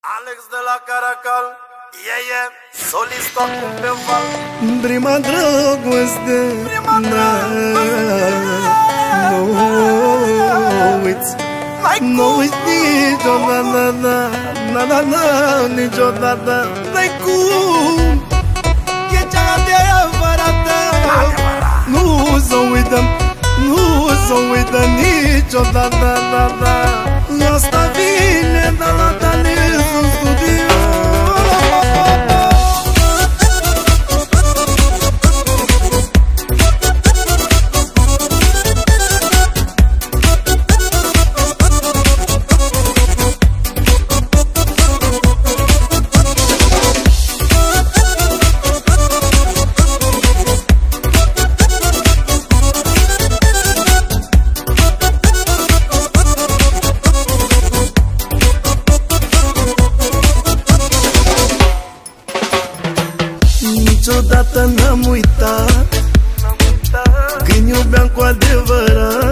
Alex de la Caracal, solist acum pe val. Prima dragoste, nu uiți niciodată, niciodată. N-ai cum, e cea adevărată. Nu s-o uităm, nu s-o uită niciodată. Asta vine de la tine în studio. Niciodată n-am uitat când iubeam cu adevărat.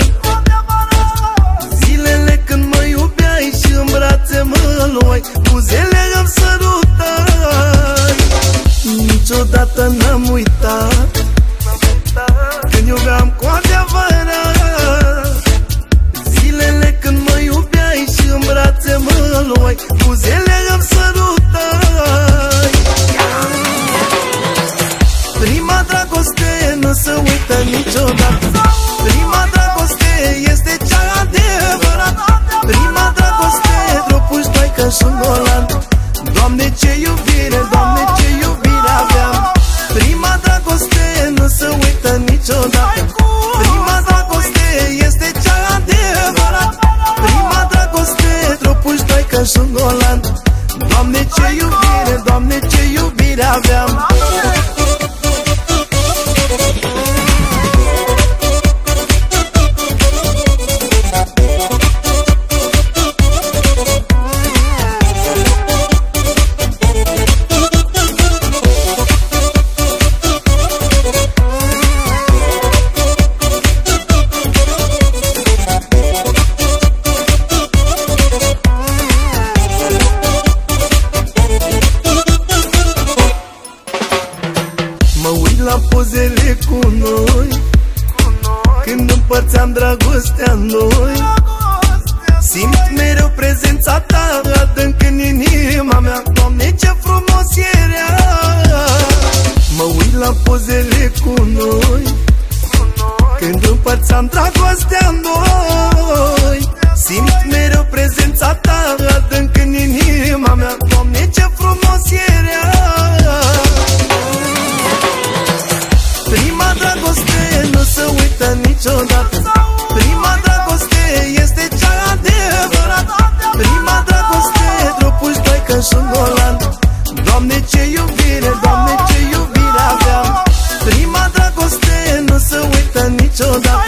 Zilele când mă iubeai și în brațe mă luai, buzele îmi sărutai. Niciodată n-am uitat când iubeam cu adevărat. Zilele când mă iubeai și în brațe mă luai, buzele îmi sărutai. Prima dragoste nu se uită niciodată. Prima dragoste este cea adevărată. Prima dragoste dropuși doi ca și un golan. Doamne, ce iubire, Doamne, ce iubire aveam. Prima dragoste nu se uită niciodată. Prima dragoste este cea adevărată. Prima dragoste dropuși doi ca și un golan. Doamne, ce iubire, Doamne, ce iubire aveam. Mă uit la pozele cu noi, când împărțeam dragostea în noi. Simt mereu prezența ta adânc în inima mea. Doamne, ce frumos era. Mă uit la pozele cu noi, când împărțeam dragostea în noi. Simt mereu prezența ta adânc în inima mea. Doamne, ce frumos era. Prima dragoste nu se uită niciodată. Prima dragoste este cea adevărată. Prima dragoste dropuși doi ca și un golan. Doamne, ce iubire, Doamne, ce iubire aveam. Prima dragoste nu se uită niciodată.